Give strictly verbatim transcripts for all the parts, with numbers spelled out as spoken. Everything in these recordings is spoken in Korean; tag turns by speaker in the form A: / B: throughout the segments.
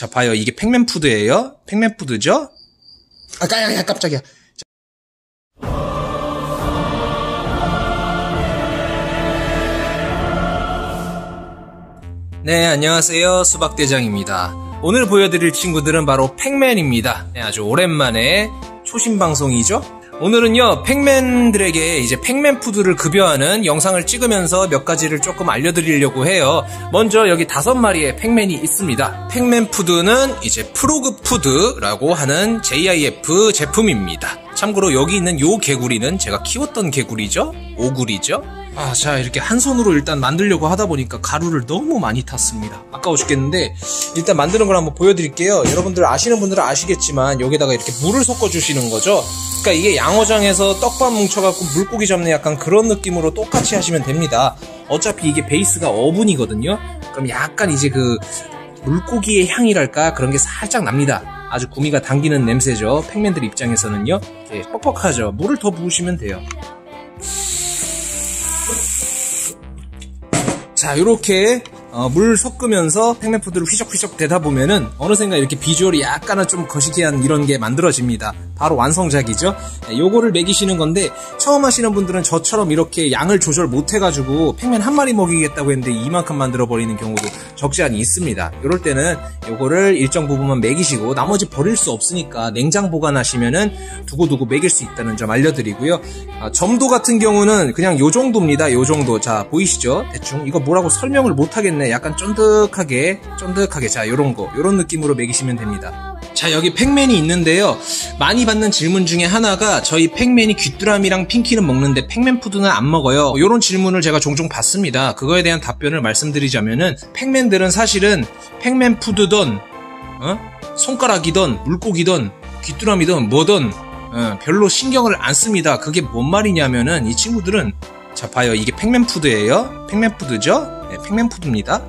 A: 자, 봐요. 이게 팩맨푸드예요. 팩맨푸드죠? 아, 깜짝이야, 깜짝이야. 네, 안녕하세요. 수박대장입니다. 오늘 보여드릴 친구들은 바로 팩맨입니다. 네, 아주 오랜만에 초심 방송이죠? 오늘은요, 팩맨들에게 이제 팩맨푸드를 급여하는 영상을 찍으면서 몇 가지를 조금 알려드리려고 해요. 먼저 여기 다섯 마리의 팩맨이 있습니다. 팩맨푸드는 이제 프로그푸드라고 하는 제이아이에프 제품입니다. 참고로 여기 있는 요 개구리는 제가 키웠던 개구리죠? 오구리죠? 아, 자, 이렇게 한 손으로 일단 만들려고 하다 보니까 가루를 너무 많이 탔습니다. 아까워 죽겠는데, 일단 만드는 걸 한번 보여드릴게요. 여러분들 아시는 분들은 아시겠지만, 여기다가 이렇게 물을 섞어주시는 거죠. 그러니까 이게 양어장에서 떡밥 뭉쳐갖고 물고기 잡는 약간 그런 느낌으로 똑같이 하시면 됩니다. 어차피 이게 베이스가 어분이거든요. 그럼 약간 이제 그 물고기의 향이랄까? 그런 게 살짝 납니다. 아주 구미가 당기는 냄새죠. 팩맨들 입장에서는요. 이렇게 뻑뻑하죠. 물을 더 부으시면 돼요. 자, 요렇게 어, 물 섞으면서 팩맨푸드를 휘적휘적 대다 보면은 어느샌가 이렇게 비주얼이 약간은 좀 거시기한 이런 게 만들어집니다. 바로 완성작이죠. 네, 요거를 먹이시는 건데, 처음 하시는 분들은 저처럼 이렇게 양을 조절 못 해가지고 팩맨 한 마리 먹이겠다고 했는데 이만큼 만들어 버리는 경우도 적지 않이 있습니다. 요럴 때는 요거를 일정 부분만 먹이시고 나머지 버릴 수 없으니까 냉장 보관하시면은 두고두고 먹일 수 있다는 점 알려드리고요. 아, 점도 같은 경우는 그냥 요 정도입니다. 요 정도. 자, 보이시죠? 대충 이거 뭐라고 설명을 못 하겠네. 약간 쫀득하게 쫀득하게 자, 요런 거 요런 느낌으로 먹이시면 됩니다. 자, 여기 팩맨이 있는데요. 많이 받는 질문 중에 하나가, 저희 팩맨이 귀뚜라미랑 핑키는 먹는데 팩맨푸드는 안 먹어요. 요런 질문을 제가 종종 받습니다. 그거에 대한 답변을 말씀드리자면은, 팩맨들은 사실은 팩맨푸드든 어? 손가락이든 물고기든 귀뚜라미든 뭐든 어, 별로 신경을 안 씁니다. 그게 뭔 말이냐면은, 이 친구들은, 자, 봐요. 이게 팩맨푸드예요. 팩맨푸드죠? 네, 팩맨푸드입니다.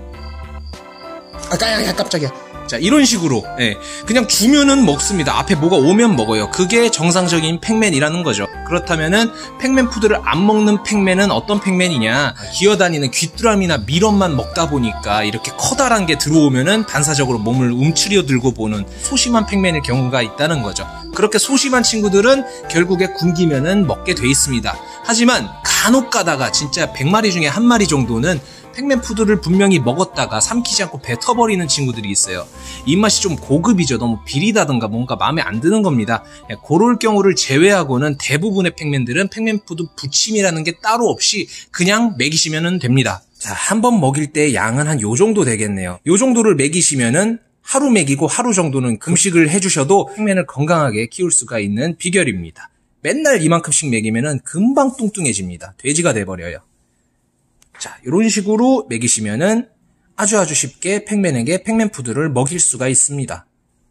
A: 아, 깜짝이야, 깜짝이야. 자, 이런 식으로, 예, 그냥 주면은 먹습니다. 앞에 뭐가 오면 먹어요. 그게 정상적인 팩맨이라는 거죠. 그렇다면은 팩맨푸드를 안 먹는 팩맨은 어떤 팩맨이냐? 기어다니는 귀뚜라미나 미럼만 먹다 보니까 이렇게 커다란 게 들어오면은 반사적으로 몸을 움츠려 들고 보는 소심한 팩맨일 경우가 있다는 거죠. 그렇게 소심한 친구들은 결국에 굶기면은 먹게 돼 있습니다. 하지만 간혹 가다가 진짜 백 마리 중에 한 마리 정도는 팩맨푸드를 분명히 먹었다가 삼키지 않고 뱉어버리는 친구들이 있어요. 입맛이 좀 고급이죠. 너무 비리다든가 뭔가 마음에 안 드는 겁니다. 그럴 경우를 제외하고는 대부분의 팩맨들은 팩맨푸드 부침이라는 게 따로 없이 그냥 먹이시면 됩니다. 자, 한 번 먹일 때 양은 한 요 정도 되겠네요. 요 정도를 먹이시면은 하루 먹이고 하루 정도는 금식을 해주셔도 팩맨을 건강하게 키울 수가 있는 비결입니다. 맨날 이만큼씩 먹이면은 금방 뚱뚱해집니다. 돼지가 돼버려요. 자, 이런 식으로 먹이시면은 아주 아주 쉽게 팩맨에게 팩맨푸드를 먹일 수가 있습니다.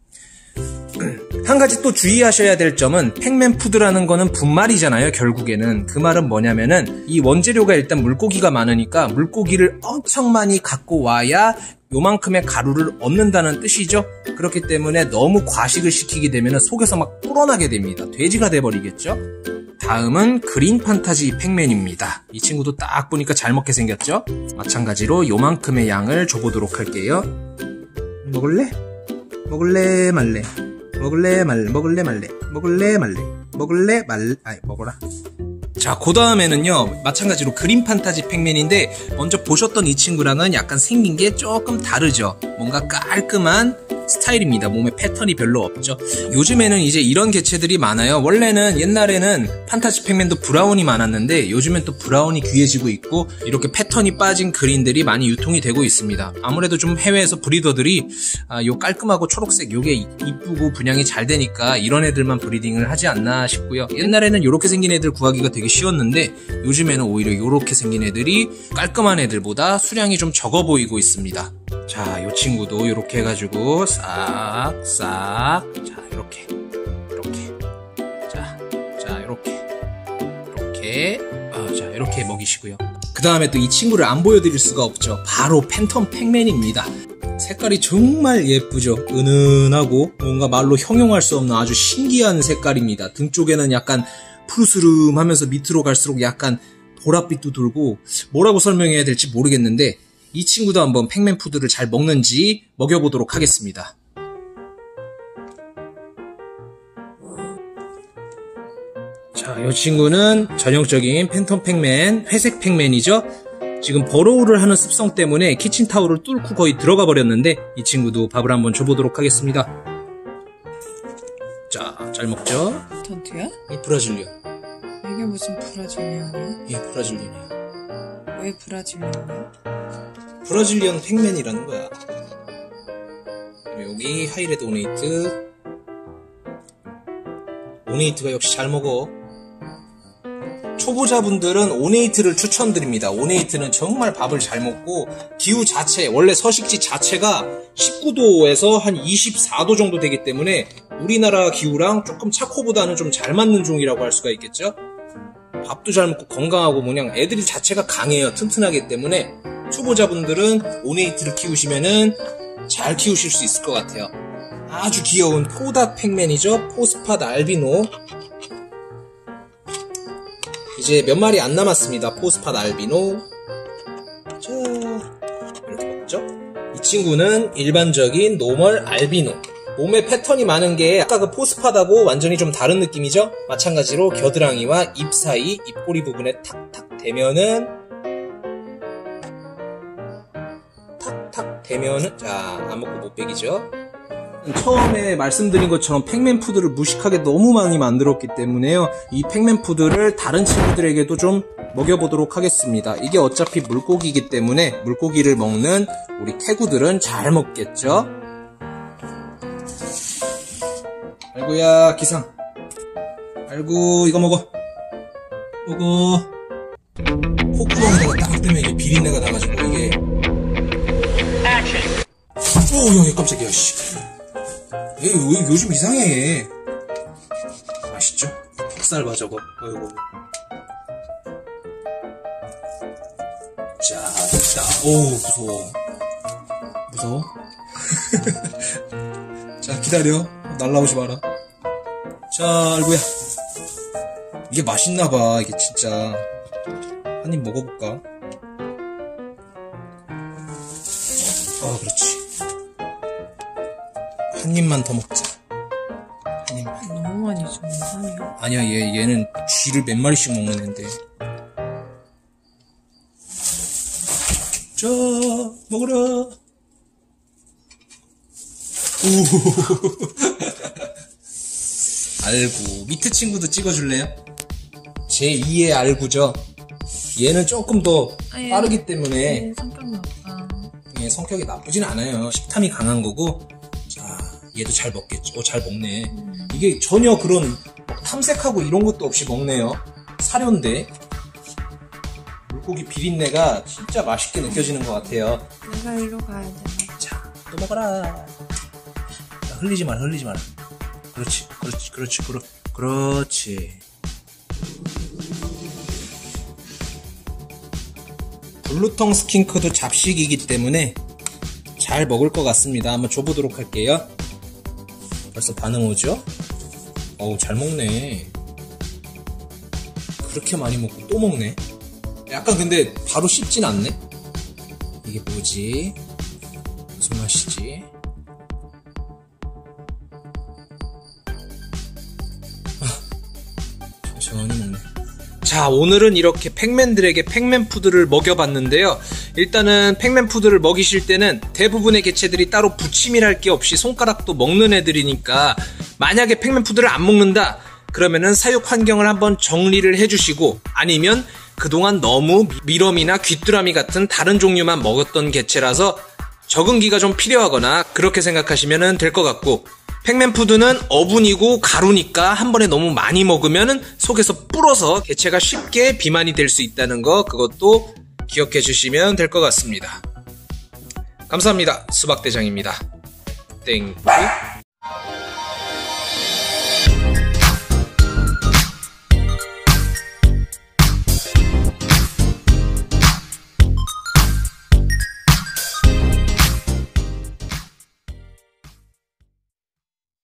A: 한 가지 또 주의하셔야 될 점은, 팩맨푸드라는 거는 분말이잖아요. 결국에는 그 말은 뭐냐면은, 이 원재료가 일단 물고기가 많으니까 물고기를 엄청 많이 갖고 와야 요만큼의 가루를 얻는다는 뜻이죠. 그렇기 때문에 너무 과식을 시키게 되면 속에서 막 불어나게 됩니다. 돼지가 돼버리겠죠. 다음은 그린 판타지 팩맨입니다. 이 친구도 딱 보니까 잘 먹게 생겼죠? 마찬가지로 요만큼의 양을 줘보도록 할게요. 먹을래? 먹을래 말래? 먹을래 말래? 먹을래 말래? 먹을래 말래? 먹을래 말래? 아이, 먹어라. 자, 그 다음에는요, 마찬가지로 그린 판타지 팩맨인데, 먼저 보셨던 이 친구랑은 약간 생긴 게 조금 다르죠. 뭔가 깔끔한 스타일입니다. 몸에 패턴이 별로 없죠. 요즘에는 이제 이런 개체들이 많아요. 원래는 옛날에는 판타지 팩맨도 브라운이 많았는데, 요즘엔 또 브라운이 귀해지고 있고, 이렇게 패턴이 빠진 그린들이 많이 유통이 되고 있습니다. 아무래도 좀 해외에서 브리더들이 아, 요 깔끔하고 초록색 요게 이쁘고 분양이 잘 되니까 이런 애들만 브리딩을 하지 않나 싶고요. 옛날에는 요렇게 생긴 애들 구하기가 되게 쉬웠는데, 요즘에는 오히려 요렇게 생긴 애들이 깔끔한 애들보다 수량이 좀 적어 보이고 있습니다. 자, 요 친구도 요렇게 해가지고 싹, 싹, 자, 요렇게, 요렇게, 자, 자, 요렇게, 요렇게, 어, 자, 요렇게 먹이시고요. 그 다음에 또 이 친구를 안 보여드릴 수가 없죠. 바로 팬텀 팩맨입니다. 색깔이 정말 예쁘죠. 은은하고 뭔가 말로 형용할 수 없는 아주 신기한 색깔입니다. 등 쪽에는 약간 푸르스름하면서 밑으로 갈수록 약간 보랏빛도 돌고, 뭐라고 설명해야 될지 모르겠는데 이 친구도 한번 팩맨 푸드를 잘 먹는지 먹여보도록 하겠습니다. 자, 이 친구는 전형적인 팬텀 팩맨, 회색 팩맨이죠. 지금 버로우를 하는 습성 때문에 키친타워를 뚫고 거의 들어가 버렸는데 이 친구도 밥을 한번 줘보도록 하겠습니다. 자, 잘 먹죠?
B: 턴트야?
A: 이 브라질리언.
B: 이게 무슨 브라질리언이야?
A: 예, 브라질리언이에요.
B: 왜 브라질리언이야?
A: 브라질리언 팩맨이라는 거야. 여기 하이레드 오네이트. 오네이트가 역시 잘 먹어. 초보자분들은 오네이트를 추천드립니다. 오네이트는 정말 밥을 잘 먹고 기후 자체, 원래 서식지 자체가 십구 도에서 한 이십사 도 정도 되기 때문에 우리나라 기후랑 조금 차코보다는 좀 잘 맞는 종이라고 할 수가 있겠죠. 밥도 잘 먹고 건강하고 뭐냐 애들이 자체가 강해요. 튼튼하기 때문에 초보자분들은 오네이트를 키우시면은 잘 키우실 수 있을 것 같아요. 아주 귀여운 포닷 팩맨이죠. 포스팟 알비노. 이제 몇 마리 안 남았습니다. 포스팟 알비노. 자, 이렇게 먹죠. 이 친구는 일반적인 노멀 알비노. 몸에 패턴이 많은 게 아까 그 포스팟하고 완전히 좀 다른 느낌이죠. 마찬가지로 겨드랑이와 입 사이, 입꼬리 부분에 탁탁 대면은 탁탁 대면은 자, 안 먹고 못 베기죠. 처음에 말씀드린 것처럼 팩맨 푸드를 무식하게 너무 많이 만들었기 때문에요. 이 팩맨 푸드를 다른 친구들에게도 좀 먹여보도록 하겠습니다. 이게 어차피 물고기이기 때문에 물고기를 먹는 우리 태구들은 잘 먹겠죠. 아이고야 기상. 아이고 이거 먹어. 먹어. 콧구멍에다가 딱 대면 이게 비린내가 나가지고 이게. 오야 야, 깜짝이야 씨. 얘 요즘 이상해. 맛있죠? 닭살 봐 저거. 아이고. 자 됐다. 오우 무서워. 무서워? 자 기다려. 날라오지 마라. 자 아이고야. 이게 맛있나봐. 이게 진짜. 한 입 먹어볼까? 아 그렇지. 한 입만 더 먹자. 한 입만.
B: 너무 많이 주는 사람이야.
A: 아니야, 얘, 얘는 쥐를 몇 마리씩 먹는 앤데. 자, 먹어라. 오. 알구. 밑에 친구도 찍어줄래요? 제이의 알구죠. 얘는 조금 더 아니, 빠르기 때문에.
B: 얘 성격 나빠.
A: 얘 성격이 나쁘진 않아요. 식탐이 강한 거고. 얘도 잘 먹겠죠. 어, 잘 먹네. 음. 이게 전혀 그런 탐색하고 이런 것도 없이 먹네요. 사료인데 물고기 비린내가 진짜 맛있게 느껴지는 것 같아요.
B: 내가 일로 가야 돼.
A: 자, 또 먹어라. 자, 흘리지 마라, 흘리지 마라. 그렇지, 그렇지, 그렇지, 그렇, 그렇지. 블루텅 스킨크도 잡식이기 때문에 잘 먹을 것 같습니다. 한번 줘보도록 할게요. 벌써 반응 오죠? 어우 잘 먹네. 그렇게 많이 먹고 또 먹네. 약간 근데 바로 씹진 않네. 이게 뭐지? 무슨 맛이지? 아, 천천히 먹네. 자, 오늘은 이렇게 팩맨들에게 팩맨 푸드를 먹여봤는데요. 일단은 팩맨 푸드를 먹이실 때는 대부분의 개체들이 따로 부침이랄 게 없이 손가락도 먹는 애들이니까 만약에 팩맨 푸드를 안 먹는다 그러면은 사육 환경을 한번 정리를 해주시고 아니면 그동안 너무 미러미나 귀뚜라미 같은 다른 종류만 먹었던 개체라서 적응기가 좀 필요하거나 그렇게 생각하시면 될 것 같고 팩맨 푸드는 어분이고 가루니까 한 번에 너무 많이 먹으면 속에서 불어서 개체가 쉽게 비만이 될 수 있다는 거 그것도 기억해 주시면 될 것 같습니다. 감사합니다. 수박대장입니다. 땡큐.